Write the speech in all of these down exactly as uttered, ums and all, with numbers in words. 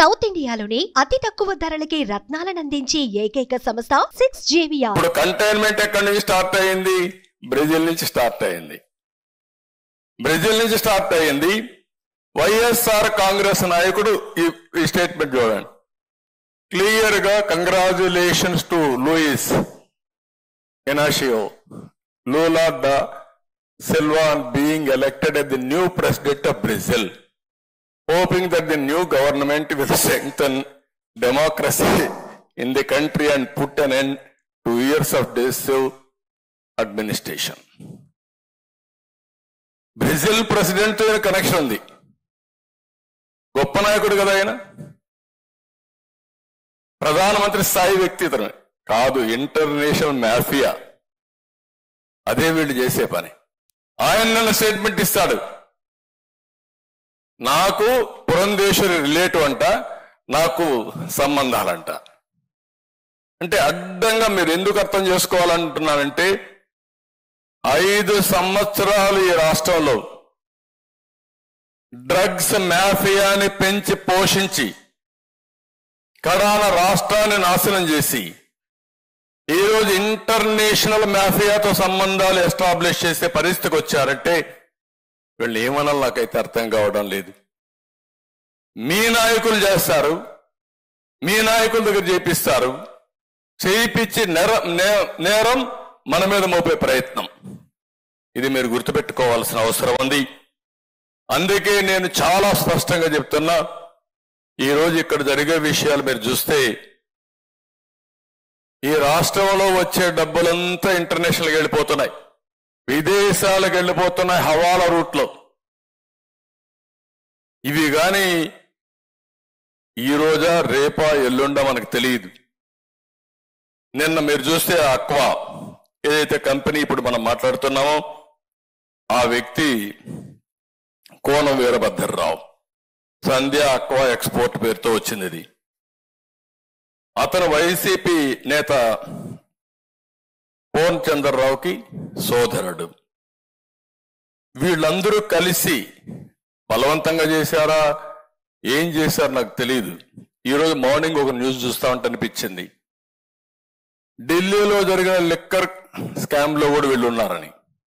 South ఇండియాలోనే అతి తక్కువ ధరలకి రత్నాలను అందించే ఏకైక సంస్థ సిక్స్ జేవియా. ఇప్పుడు కంటైన్మెంట్ ఎక్కడి నుంచి స్టార్ట్ అయ్యింది? బ్రెజిల్ నుంచి స్టార్ట్ అయ్యింది. బ్రెజిల్ నుంచి స్టార్ట్ అయ్యింది. వైఎస్ఆర్ కాంగ్రెస్ నాయకుడు ఈ స్టేట్మెంట్ చూడండి, క్లియర్ గా congratulations to Luiz Inacio Lula da Silva on being elected as the new president of Brazil, hoping that the new government will strengthen democracy in the country and put an end to years of decisive administration. Brazil president తో connection ఉంది. గొప్ప నాయకుడు కదా ఆయన, ప్రధానమంత్రి స్థాయి వ్యక్తి ఇతను కాదు, ఇంటర్నేషనల్ మాఫియా. అదే వీళ్ళు చేసే పని. ఆయన నిన్న స్టేట్మెంట్ ఇస్తాడు, నాకు పురంధేశ్వరి రిలేటివ్ అంట, నాకు సంబంధాలంట. అంటే అడ్డంగా మీరు ఎందుకు అర్థం చేసుకోవాలంటున్నారంటే, ఐదు సంవత్సరాలు ఈ రాష్ట్రంలో డ్రగ్స్ మాఫియాని పెంచి పోషించి కడాన రాష్ట్రాన్ని నాశనం చేసి ఈరోజు ఇంటర్నేషనల్ మాఫియాతో సంబంధాలు ఎస్టాబ్లిష్ చేసే పరిస్థితికి వచ్చారంటే వీళ్ళు ఏమన్నా నాకైతే అర్థం కావడం లేదు. మీ నాయకులు చేస్తారు, మీ నాయకుల దగ్గర చేపిస్తారు, చేయించి నేరం నేరం మన మీద మోపే ప్రయత్నం. ఇది మీరు గుర్తుపెట్టుకోవాల్సిన అవసరం ఉంది. అందుకే నేను చాలా స్పష్టంగా చెప్తున్నా, ఈరోజు ఇక్కడ జరిగే విషయాలు మీరు చూస్తే ఈ రాష్ట్రంలో వచ్చే డబ్బులంతా ఇంటర్నేషనల్కి వెళ్ళిపోతున్నాయి, విదేశాలకు వెళ్ళిపోతున్నాయి హవాలా రూట్లో. ఇవి కానీ ఈ రోజా రేపా ఎల్లుండా మనకు తెలియదు. నిన్న మీరు చూస్తే అక్వా ఏదైతే కంపెనీ ఇప్పుడు మనం మాట్లాడుతున్నామో ఆ వ్యక్తి కోనం వీరభద్రరావు, సంధ్య అక్వా ఎక్స్పోర్ట్ పేరుతో వచ్చింది. ఇది అతను వైసీపీ నేత పోన్ చంద్రరావుకి సోదరుడు. వీళ్ళందరూ కలిసి బలవంతంగా చేశారా, ఏం చేశారు నాకు తెలియదు. ఈరోజు మార్నింగ్ ఒక న్యూస్ చూస్తా ఉంటే అనిపించింది, ఢిల్లీలో జరిగిన లిక్కర్ స్కామ్ లో కూడా వీళ్ళు ఉన్నారని.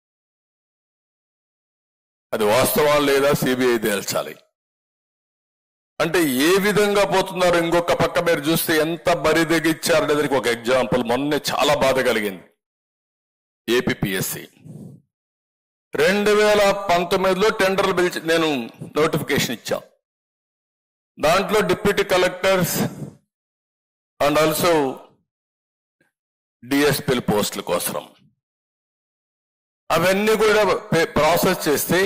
అది వాస్తవం లేదా సిబిఐ తేల్చాలి. అంటే ఏ విధంగా పోతున్నారు. ఇంకొక పక్క మీరు చూస్తే ఎంత బరి తెగిచ్చారనేదానికి ఒక ఎగ్జాంపుల్ మొన్నే చాలా బాధ కలిగింది. ఏపీపీఎస్సి రెండు వేల పంతొమ్మిదిలో టెండర్లు పిలిచి నేను నోటిఫికేషన్ ఇచ్చాం. దాంట్లో డిప్యూటీ కలెక్టర్స్ అండ్ ఆల్సో డిఎస్పీల పోస్టుల కోసం అవన్నీ కూడా ప్రాసెస్ చేస్తే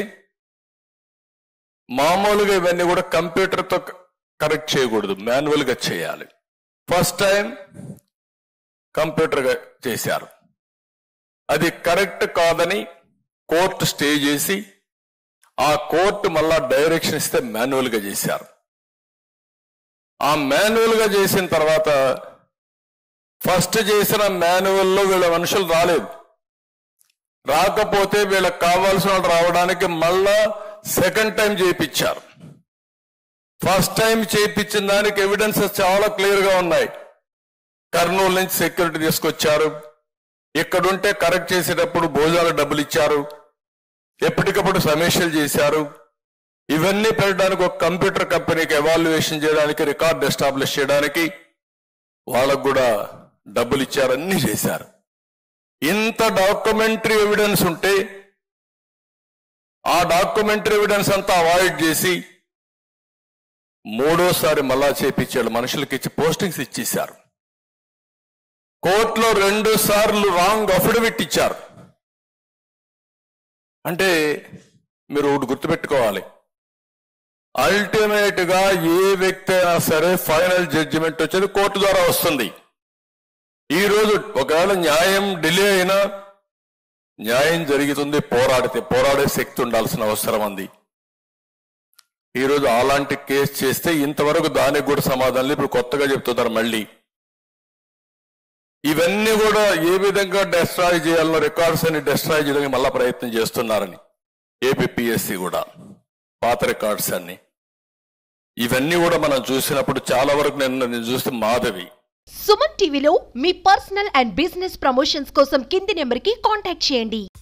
మామూలుగా ఇవన్నీ కూడా కంప్యూటర్తో కరెక్ట్ చేయకూడదు, మాన్యువల్ గా చేయాలి. ఫస్ట్ టైం కంప్యూటర్గా చేశారు. అది కరెక్ట్ కాదని కోర్టు స్టే చేసి ఆ కోర్టు మళ్ళా డైరెక్షన్ ఇస్తే మాన్యువల్ గా చేశారు. ఆ మాన్యువల్ గా చేసిన తర్వాత ఫస్ట్ చేసిన మాన్యువల్లో వీళ్ళ మనుషులు రాలేదు. రాకపోతే వీళ్ళకి కావాల్సిన వాళ్ళు రావడానికి మళ్ళా సెకండ్ టైం చేయించారు. ఫస్ట్ టైం చేయించిన దానికి ఎవిడెన్సెస్ చాలా క్లియర్ గా ఉన్నాయి. కర్నూలు నుంచి సెక్యూరిటీ తీసుకొచ్చారు, ఇక్కడుంటే కరెక్ట్ చేసేటప్పుడు భోజనాలు డబ్బులు ఇచ్చారు, ఎప్పటికప్పుడు సమీక్షలు చేశారు. ఇవన్నీ పెట్టడానికి ఒక కంప్యూటర్ కంపెనీకి ఎవాల్యుయేషన్ చేయడానికి, రికార్డ్ ఎస్టాబ్లిష్ చేయడానికి వాళ్ళకు కూడా డబ్బులు ఇచ్చారు, అన్ని చేశారు. ఇంత డాక్యుమెంటరీ ఎవిడెన్స్ ఉంటే ఆ డాక్యుమెంటరీ ఎవిడెన్స్ అంతా అవాయిడ్ చేసి మూడోసారి మళ్ళా చేపించాడు, మనుషులకి ఇచ్చి పోస్టింగ్స్ ఇచ్చేశారు. కోర్టులో రెండు సార్లు రాంగ్ అఫిడవిట్ ఇచ్చారు. అంటే మీరు ఒకటి గుర్తుపెట్టుకోవాలి, అల్టిమేట్ గా ఏ వ్యక్తి అయినా సరే ఫైనల్ జడ్జిమెంట్ వచ్చేది కోర్టు ద్వారా వస్తుంది. ఈ రోజు ఒకవేళ న్యాయం డిలే అయినా న్యాయం జరుగుతుంది, పోరాడితే పోరాడే శక్తి ఉండాల్సిన అవసరం ఉంది. ఈరోజు అలాంటి కేసు చేస్తే ఇంతవరకు దానికి కూడా సమాధానం ఇప్పుడు కొత్తగా చెప్తున్నారు. మళ్ళీ ఇవన్నీ కూడా ఏ విధంగా డెస్ట్రాయ్ చేయాలనో రికార్డ్స్ అన్ని డెస్ట్రాయ్ చేయడానికి మళ్ళా ప్రయత్నం చేస్తున్నారని ఏపీపీఎస్సీ కూడా పాత రికార్డ్స్ అన్ని ఇవన్నీ కూడా మనం చూసినప్పుడు చాలా వరకు నేను నేను చూస్తే మాధవి. సుమన్ టీవీలో మీ పర్సనల్ అండ్ బిజినెస్ ప్రమోషన్స్ కోసం కింది నెంబర్కి కాంటాక్ట్ చేయండి.